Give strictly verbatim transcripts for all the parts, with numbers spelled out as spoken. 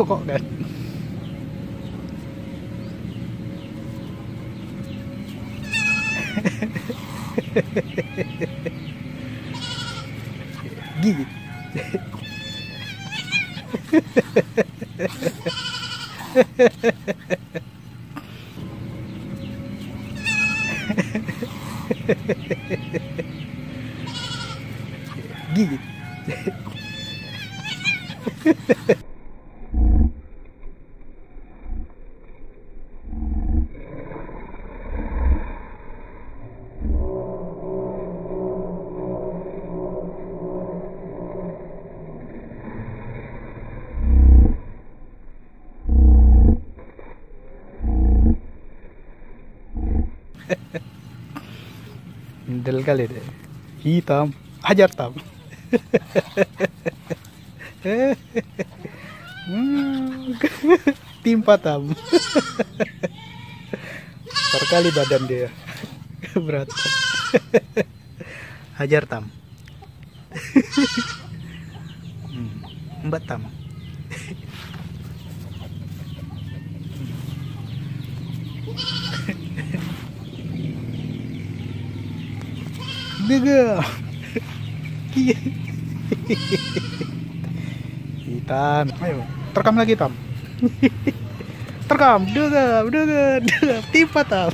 rokok kan. Gigit. Gigit. Indel kali deh. Hitam, hajar tam. Timpa tam. Besar kali badan dia. Berat. Hajar tam. Hmm, embat tam. Dega. Hitam. Ayo, terekam lagi tam. Terekam. Dega, dega, dega. Timpa tam.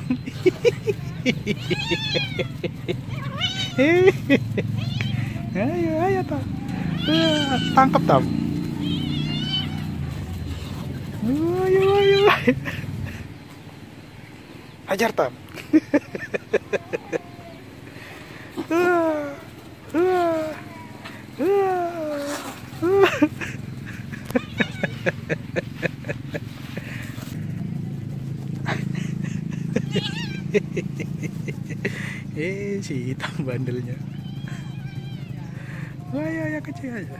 Ayo, ayo tam. Tangkap tam. Ayo, ayo. Hajar tam. Eh, si hitam bandelnya. Wah, ya, ya kecil aja.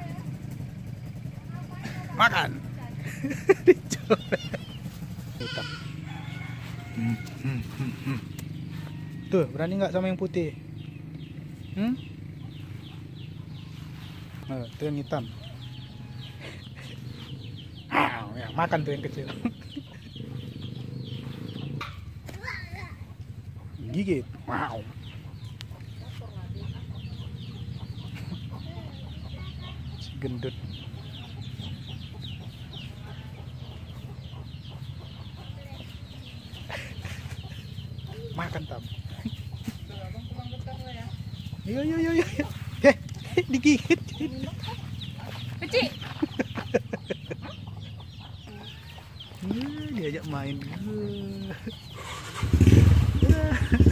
Makan. Dicoba. Hitam. Hmm, hmm, hmm, hmm. Tuh, berani nggak sama yang putih? Hmm? Nah, itu yang hitam. Ah, ya, makan tuh yang kecil. Gigit. Wow. Si gendut. Makan tam. Yo yo yo yo. Eh, digigit. Kecil. Diajak main.